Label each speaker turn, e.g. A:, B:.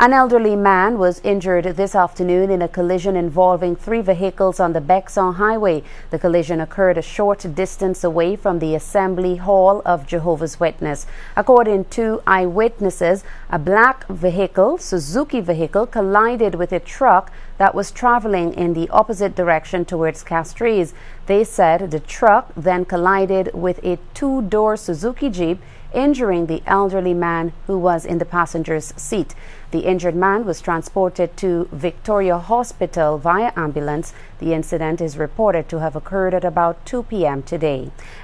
A: An elderly man was injured this afternoon in a collision involving 3 vehicles on the Bexon highway. The collision occurred a short distance away from the Assembly Hall of Jehovah's Witness. According to eyewitnesses, a black vehicle, Suzuki vehicle, collided with a truck that was traveling in the opposite direction towards Castries. They said the truck then collided with a 2-door Suzuki Jeep, injuring the elderly man who was in the passenger's seat. The injured man was transported to Victoria Hospital via ambulance. The incident is reported to have occurred at about 2 p.m. today.